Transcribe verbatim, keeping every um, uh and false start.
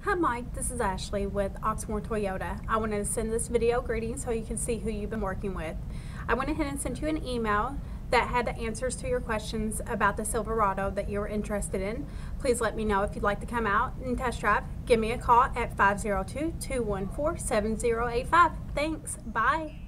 Hi Mike, this is Ashley with Oxmoor Toyota. I wanted to send this video greeting so you can see who you've been working with. I went ahead and sent you an email that had the answers to your questions about the Silverado that you were interested in. Please let me know if you'd like to come out and test drive. Give me a call at five zero two, two one four, seven zero eight five. Thanks. Bye.